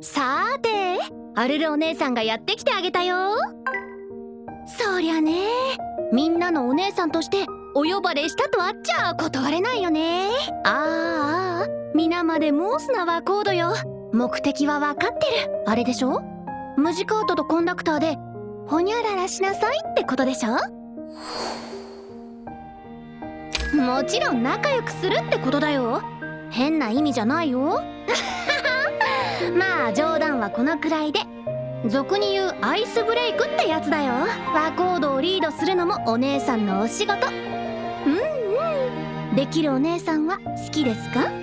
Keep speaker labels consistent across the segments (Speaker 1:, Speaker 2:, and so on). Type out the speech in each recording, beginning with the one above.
Speaker 1: さーて、アルルお姉さんがやってきてあげたよ。そりゃね、みんなのお姉さんとしてお呼ばれしたとあっちゃ断れないよね。皆まで申すなはコードよ。目的は分かってる。あれでしょ、ムジカートとコンダクターでほにゃららしなさいってことでしょ。もちろん仲良くするってことだよ。変な意味じゃないよ。まあ冗談はこのくらいで、俗に言うアイスブレイクってやつだよ。和コードをリードするのもお姉さんのお仕事。できるお姉さんは好きですか？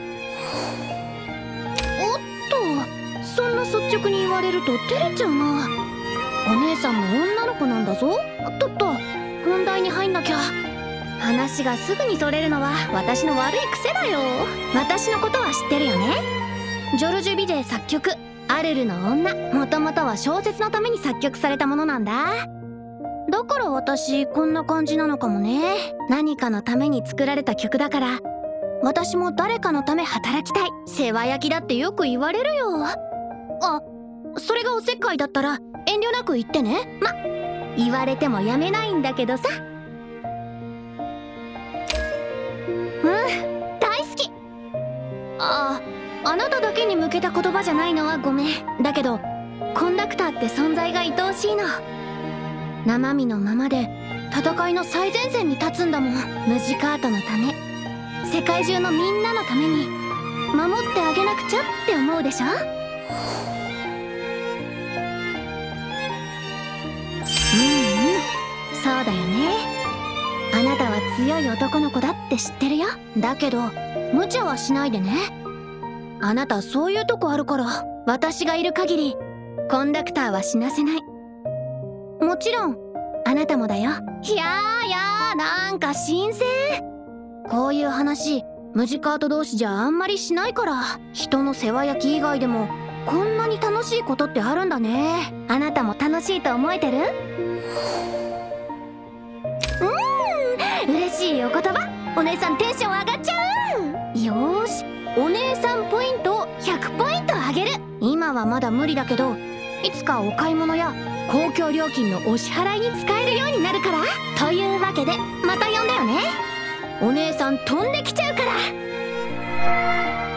Speaker 1: おっと、そんな率直に言われると照れちゃうな。お姉さんも女の子なんだぞ。とっと、本題に入んなきゃ。話がすぐにそれるのは私の悪い癖だよ。私のことは知ってるよね。ジョルジュ・ビジェ作曲、アルルの女。もともとは小説のために作曲されたものなんだ。だから私こんな感じなのかもね。何かのために作られた曲だから、私も誰かのため働きたい。世話焼きだってよく言われるよ。あ、それがおせっかいだったら遠慮なく言ってね。言われてもやめないんだけどさ。大好き。あなただけに向けた言葉じゃないのはごめん。だけどコンダクターって存在が愛おしいの。生身のままで戦いの最前線に立つんだもん。ムジカートのため、世界中のみんなのために守ってあげなくちゃって思うでしょ。そうだよね。あなたは強い男の子だって知ってるよ。だけど無茶はしないでね。あなたそういうとこあるから、私がいる限りコンダクターは死なせない。もちろんあなたもだよ。いやなんか新鮮。こういう話ムジカート同士じゃあんまりしないから。人の世話焼き以外でもこんなに楽しいことってあるんだね。あなたも楽しいと思えてる？嬉しいお言葉。お姉さんテンション上がっちゃう。よーし、お姉さんポイントを100ポイントあげる。今はまだ無理だけど、いつかお買い物や公共料金のお支払いに使えるようになるから。というわけでまた呼んだよね。お姉さん飛んできちゃうから。